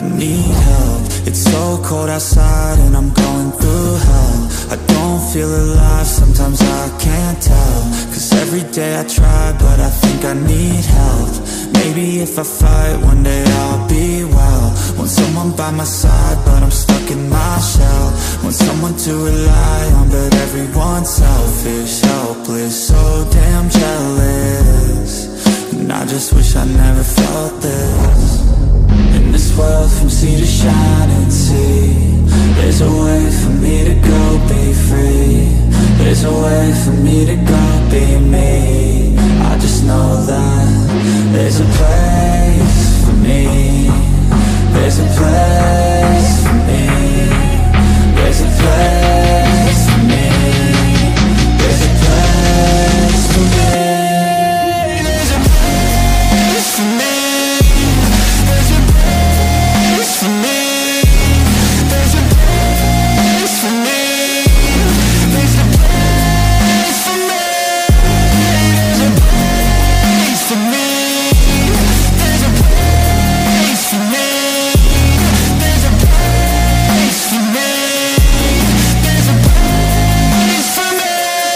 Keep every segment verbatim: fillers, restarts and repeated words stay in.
need help. It's so cold outside and I'm going through hell. I don't feel alive, sometimes I can't tell. Cause every day I try, but I think I need help. Maybe if I fight, one day I'll be well. Want someone by my side, but I'm stuck in my shell. Want someone to rely on, but everyone's selfish, helpless, so damn jealous. And I just wish I never felt this. In this world from sea to shining sea, there's a way for me to go be free. There's a way for me to go be me. I just know that there's a place for me. There's a place for me. There's a place for me. There's a place for me. There's a place for me. There's a place for me. There's a place for me. There's a place for me. There's a place for me. There's a place for me. There's a place for me. There's a place for me.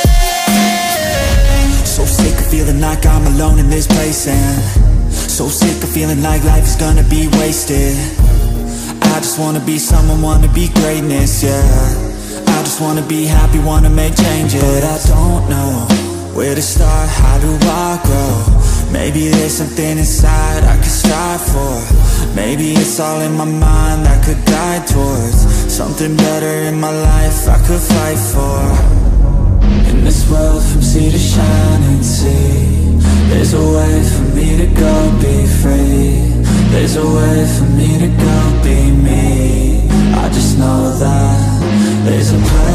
So sick of feeling like I'm alone in this place, and so sick of feeling like life is gonna be wasted. I just wanna be someone, wanna be greatness, yeah. I just wanna be happy, wanna make changes. But I don't know where to start, how do I grow? Maybe there's something inside I could strive for. Maybe it's all in my mind that could guide towards something better in my life I could fight for. In this world from sea to shining sea, there's a way for me to go be free. There's a way for me to go be me. I just know that there's a place